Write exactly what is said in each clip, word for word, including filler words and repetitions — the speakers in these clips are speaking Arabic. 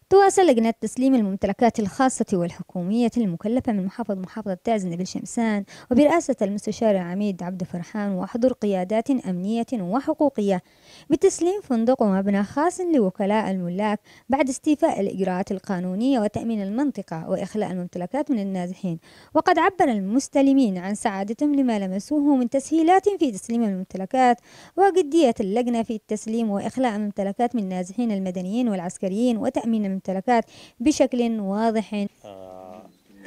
تواصل لجنة تسليم الممتلكات الخاصة والحكومية المكلفة من محافظ محافظة تعز نبيل شمسان وبرئاسة المستشار العميد عبد فرحان وحضور قيادات أمنية وحقوقية بتسليم فندق ومبنى خاص لوكلاء الملاك بعد استيفاء الإجراءات القانونية وتأمين المنطقة وإخلاء الممتلكات من النازحين. وقد عبر المستلمين عن سعادتهم لما لمسوه من تسهيلات في تسليم الممتلكات وجدية اللجنة في التسليم وإخلاء الممتلكات من النازحين المدنيين والعسكريين وتأمين الممتلكات بشكل واضح. آه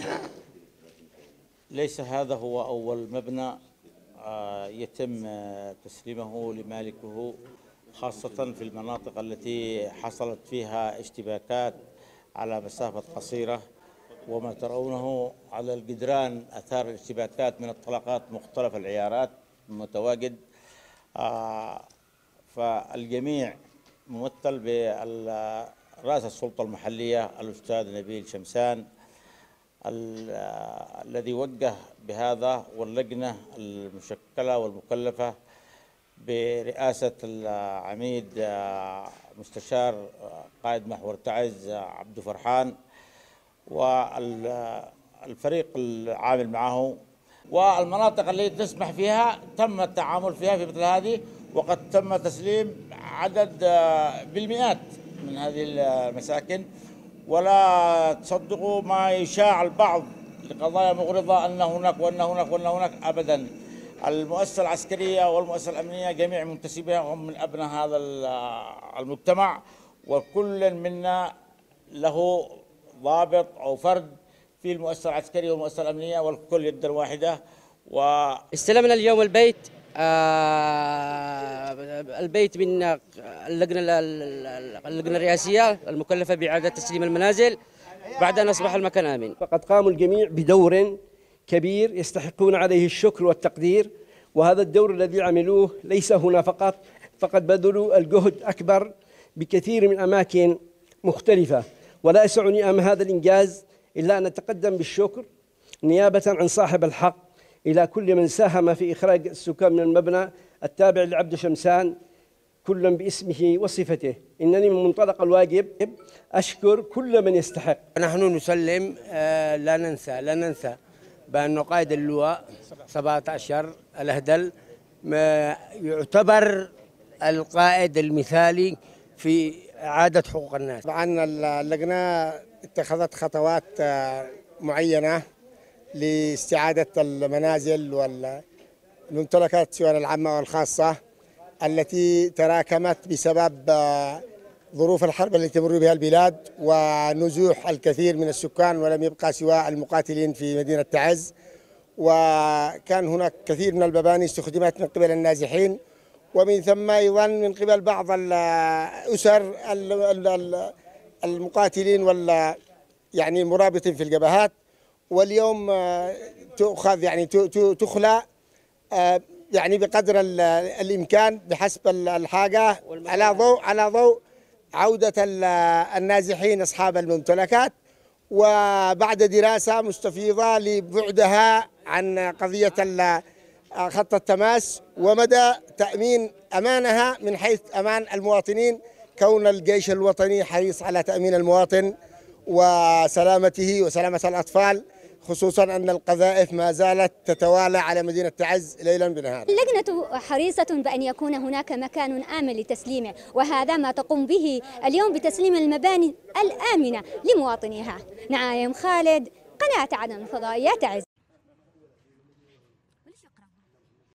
ليس هذا هو أول مبنى آه يتم آه تسليمه لمالكه، خاصة في المناطق التي حصلت فيها اشتباكات على مسافة قصيرة، وما ترونه على الجدران أثار الاشتباكات من الطلقات مختلف العيارات متواجد. آه فالجميع ممثل بال رئيس السلطة المحلية الأستاذ نبيل شمسان الذي وجه بهذا، واللجنة المشكلة والمكلفة برئاسة العميد مستشار قائد محور تعز عبد فرحان والفريق العامل معه، والمناطق التي تسمح فيها تم التعامل فيها في مثل هذه، وقد تم تسليم عدد بالمئات من هذه المساكن. ولا تصدقوا ما يشاع البعض لقضايا مغرضة أن هناك وأن هناك وأن هناك، أبدا. المؤسسة العسكرية والمؤسسة الأمنية جميع منتسبيها هم من أبناء هذا المجتمع، وكل منا له ضابط أو فرد في المؤسسة العسكرية والمؤسسة الأمنية، والكل يدا واحدة. واستلمنا اليوم البيت آه البيت من اللجنة اللجنة الرئاسية المكلفة بإعادة تسليم المنازل بعد أن أصبح المكان آمن. فقد قاموا الجميع بدور كبير يستحقون عليه الشكر والتقدير، وهذا الدور الذي عملوه ليس هنا فقط، فقد بذلوا الجهد أكبر بكثير من أماكن مختلفة. ولا يسعني أمام هذا الإنجاز إلا أن أتقدم بالشكر نيابة عن صاحب الحق إلى كل من ساهم في إخراج السكان من المبنى التابع لعبد شمسان، كل باسمه وصفته. إنني من منطلق الواجب أشكر كل من يستحق. نحن نسلم آه لا ننسى لا ننسى بأن قائد اللواء سبعة عشر الأهدل يعتبر القائد المثالي في إعادة حقوق الناس. طبعا اللجنة اتخذت خطوات معينة لاستعادة المنازل والممتلكات سواء العامة والخاصة التي تراكمت بسبب ظروف الحرب التي تمر بها البلاد ونزوح الكثير من السكان، ولم يبقى سوى المقاتلين في مدينة تعز. وكان هناك كثير من المباني استخدمت من قبل النازحين، ومن ثم أيضا من قبل بعض الأسر المقاتلين وال يعني المرابطين في الجبهات. واليوم تؤخذ يعني تخلى يعني بقدر الإمكان بحسب الحاجة، على ضوء على ضوء عودة النازحين أصحاب الممتلكات، وبعد دراسة مستفيضة لبعدها عن قضية خط التماس ومدى تأمين أمانها من حيث أمان المواطنين، كون الجيش الوطني حريص على تأمين المواطن وسلامته وسلامة الأطفال، خصوصا أن القذائف ما زالت تتوالى على مدينة تعز ليلا بنهار. اللجنة حريصة بأن يكون هناك مكان آمن لتسليمه، وهذا ما تقوم به اليوم بتسليم المباني الآمنة لمواطنيها. نعايم خالد، قناة عدن الفضائية تعز.